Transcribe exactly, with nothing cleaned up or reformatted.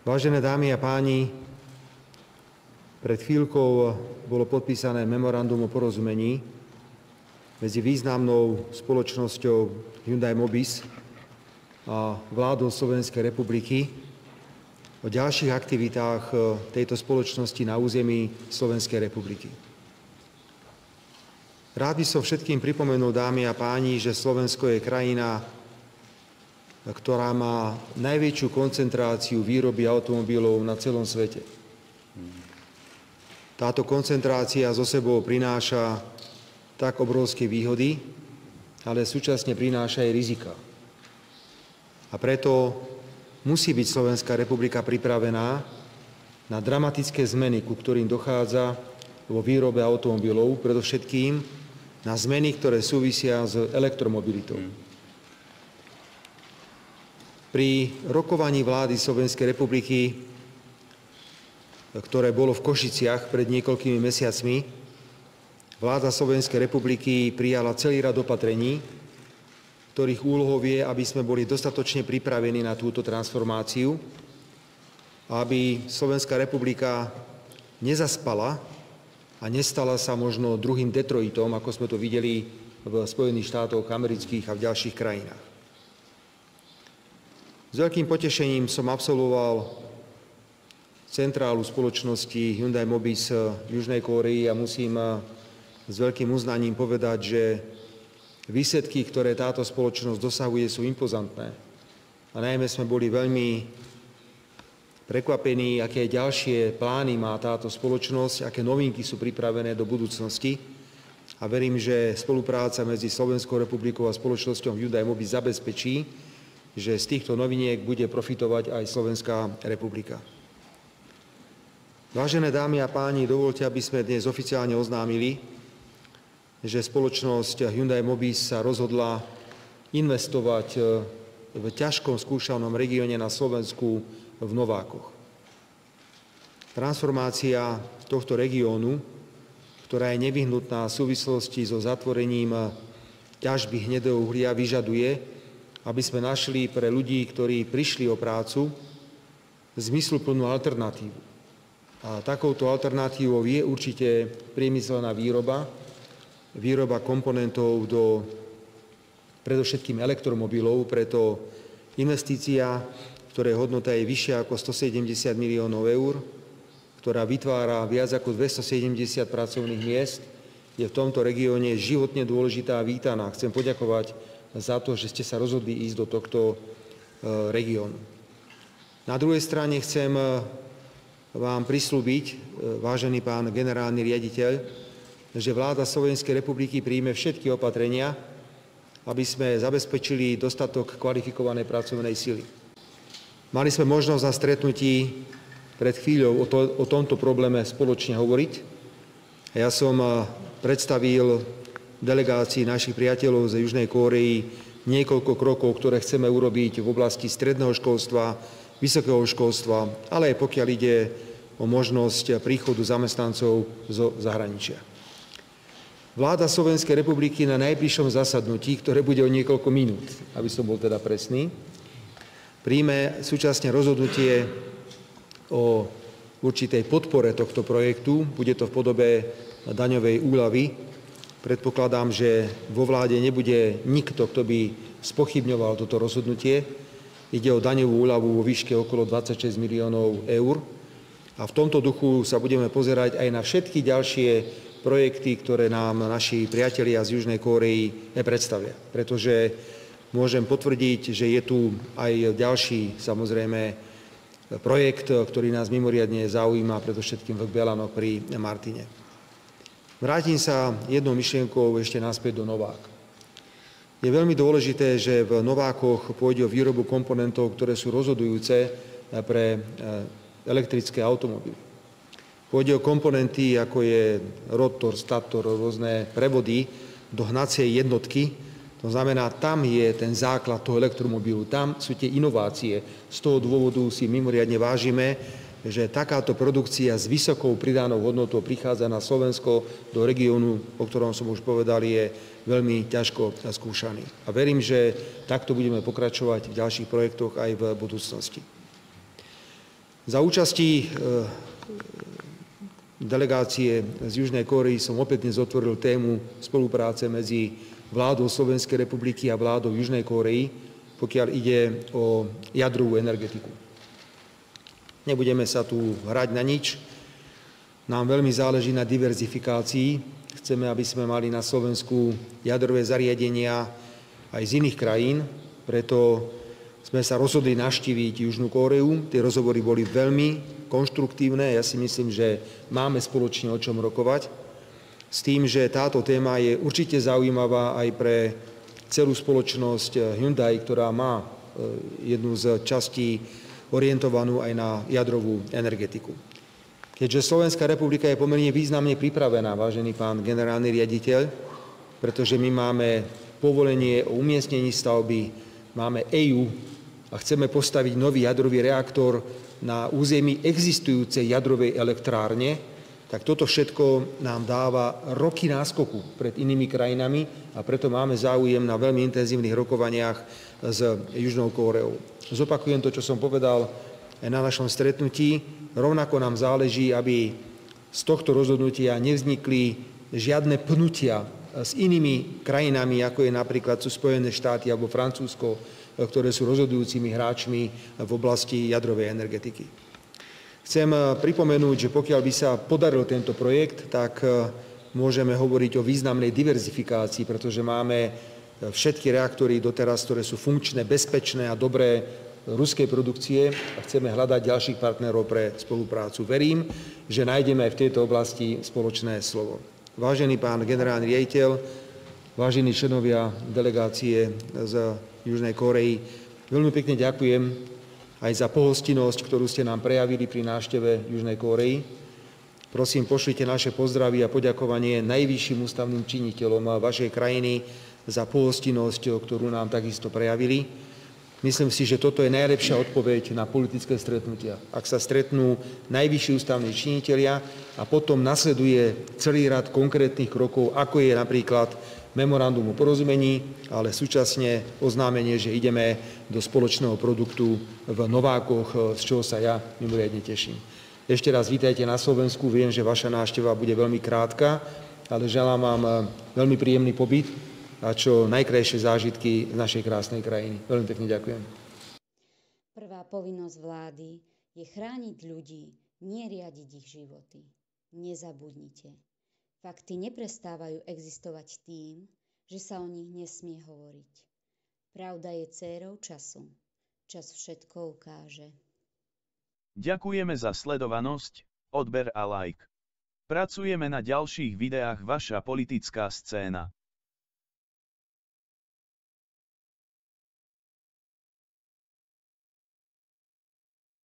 Vážené dámy a páni, pred chvíľkou bolo podpísané memorandum o porozumení medzi významnou spoločnosťou Hyundai Mobis a vládou Slovenskej republiky o ďalších aktivitách tejto spoločnosti na území Slovenskej republiky. Rád by som všetkým pripomenul, dámy a páni, že Slovensko je krajina, ktorá má najväčšiu koncentráciu výroby automobilov na celom svete. Táto koncentrácia zo sebou prináša tak obrovské výhody, ale súčasne prináša aj rizika. A preto musí byť Slovenská republika pripravená na dramatické zmeny, ku ktorým dochádza vo výrobe automobilov, predovšetkým na zmeny, ktoré súvisia s elektromobilitou. Pri rokovaní vlády Slovenskej republiky, ktoré bolo v Košiciach pred niekoľkými mesiacmi, vláda Slovenskej republiky prijala celý rad opatrení, ktorých úlohou je, aby sme boli dostatočne pripravení na túto transformáciu, aby Slovenská republika nezaspala a nestala sa možno druhým Detroitom, ako sme to videli v Spojených štátoch amerických a v ďalších krajinách. S veľkým potešením som absolvoval centrálu spoločnosti Hyundai Mobis v Južnej Kórei a musím s veľkým uznaním povedať, že výsledky, ktoré táto spoločnosť dosahuje, sú impozantné. A najmä sme boli veľmi prekvapení, aké ďalšie plány má táto spoločnosť, aké novinky sú pripravené do budúcnosti. A verím, že spolupráca medzi Slovenskou republikou a spoločnosťou Hyundai Mobis zabezpečí, že z týchto noviniek bude profitovať aj Slovenská republika. Vážené dámy a páni, dovoľte, aby sme dnes oficiálne oznámili, že spoločnosť Hyundai Mobis sa rozhodla investovať v ťažkom skúšanom regióne na Slovensku v Novákoch. Transformácia tohto regiónu, ktorá je nevyhnutná v súvislosti so zatvorením ťažby hnedého uhlia, vyžaduje, aby sme našli pre ľudí, ktorí prišli o prácu, zmysluplnú alternatívu. A takouto alternatívou je určite priemyselná výroba, výroba komponentov do predovšetkým elektromobilov, preto investícia, ktorej hodnota je vyššia ako stosedemdesiat miliónov eur, ktorá vytvára viac ako dvestosedemdesiat pracovných miest, je v tomto regióne životne dôležitá a vítaná. Chcem poďakovať za to, že ste sa rozhodli ísť do tohto regiónu. Na druhej strane chcem vám prislúbiť, vážený pán generálny riaditeľ, že vláda Slovenskej republiky príjme všetky opatrenia, aby sme zabezpečili dostatok kvalifikovanej pracovnej sily. Mali sme možnosť na stretnutí pred chvíľou o, to, o tomto probléme spoločne hovoriť. Ja som predstavil delegácii našich priateľov z Južnej Kórei niekoľko krokov, ktoré chceme urobiť v oblasti stredného školstva, vysokého školstva, ale aj pokiaľ ide o možnosť príchodu zamestnancov zo zahraničia. Vláda Slovenskej republiky na najbližšom zasadnutí, ktoré bude o niekoľko minút, aby som bol teda presný, príjme súčasne rozhodnutie o určitej podpore tohto projektu. Bude to v podobe daňovej úľavy. Predpokladám, že vo vláde nebude nikto, kto by spochybňoval toto rozhodnutie. Ide o daňovú úľavu vo výške okolo dvadsaťšesť miliónov eur. A v tomto duchu sa budeme pozerať aj na všetky ďalšie projekty, ktoré nám naši priatelia z Južnej Kórei predstavia. Pretože môžem potvrdiť, že je tu aj ďalší, samozrejme, projekt, ktorý nás mimoriadne zaujíma, predovšetkým v Belanoch pri Martine. Vrátim sa jednou myšlienkou ešte naspäť do Novák. Je veľmi dôležité, že v Novákoch pôjde o výrobu komponentov, ktoré sú rozhodujúce pre elektrické automobily. Pôjde o komponenty, ako je rotor, stator, rôzne prevody do hnacej jednotky. To znamená, tam je ten základ toho elektromobilu, tam sú tie inovácie. Z toho dôvodu si mimoriadne vážime, že takáto produkcia s vysokou pridanou hodnotou prichádza na Slovensko do regiónu, o ktorom som už povedal, je veľmi ťažko skúšaný. A verím, že takto budeme pokračovať v ďalších projektoch aj v budúcnosti. Za účasti delegácie z Južnej Kórey som opäť dnes otvoril tému spolupráce medzi vládou Slovenskej republiky a vládou Južnej Kórey, pokiaľ ide o jadrovú energetiku. Nebudeme sa tu hrať na nič. Nám veľmi záleží na diverzifikácii. Chceme, aby sme mali na Slovensku jadrové zariadenia aj z iných krajín, preto sme sa rozhodli navštíviť Južnú Kóreu. Tie rozhovory boli veľmi konštruktívne. Ja si myslím, že máme spoločne o čom rokovať. S tým, že táto téma je určite zaujímavá aj pre celú spoločnosť Hyundai, ktorá má jednu z častí orientovanú aj na jadrovú energetiku. Keďže Slovenská republika je pomerne významne pripravená, vážený pán generálny riaditeľ, pretože my máme povolenie o umiestnení stavby, máme é ú a chceme postaviť nový jadrový reaktor na území existujúcej jadrovej elektrárne, tak toto všetko nám dáva roky náskoku pred inými krajinami a preto máme záujem na veľmi intenzívnych rokovaniach s Južnou Kóreou. Zopakujem to, čo som povedal aj na našom stretnutí. Rovnako nám záleží, aby z tohto rozhodnutia nevznikli žiadne pnutia s inými krajinami, ako je napríklad sú Spojené štáty alebo Francúzsko, ktoré sú rozhodujúcimi hráčmi v oblasti jadrovej energetiky. Chcem pripomenúť, že pokiaľ by sa podaril tento projekt, tak môžeme hovoriť o významnej diverzifikácii, pretože máme všetky reaktory doteraz, ktoré sú funkčné, bezpečné a dobré ruskej produkcie a chceme hľadať ďalších partnerov pre spoluprácu. Verím, že nájdeme aj v tejto oblasti spoločné slovo. Vážený pán generálny riaditeľ, vážení členovia delegácie z Južnej Kórey, veľmi pekne ďakujem aj za pohostinnosť, ktorú ste nám prejavili pri návšteve Južnej Kórey. Prosím, pošlite naše pozdravy a poďakovanie najvyšším ústavným činiteľom vašej krajiny za pohostinnosť, ktorú nám takisto prejavili. Myslím si, že toto je najlepšia odpoveď na politické stretnutia. Ak sa stretnú najvyšší ústavní činitelia a potom nasleduje celý rad konkrétnych krokov, ako je napríklad memorandum o porozumení, ale súčasne oznámenie, že ideme do spoločného produktu v Novákoch, z čoho sa ja mimoriadne teším. Ešte raz vítajte na Slovensku. Viem, že vaša návšteva bude veľmi krátka, ale želám vám veľmi príjemný pobyt a čo najkrajšie zážitky z našej krásnej krajiny. Veľmi pekne ďakujem. Prvá povinnosť vlády je chrániť ľudí, nie riadiť ich životy. Nezabudnite. Fakty neprestávajú existovať tým, že sa o nich nesmie hovoriť. Pravda je dcérou času. Čas všetko ukáže. Ďakujeme za sledovanosť, odber a like. Pracujeme na ďalších videách Vaša politická scéna.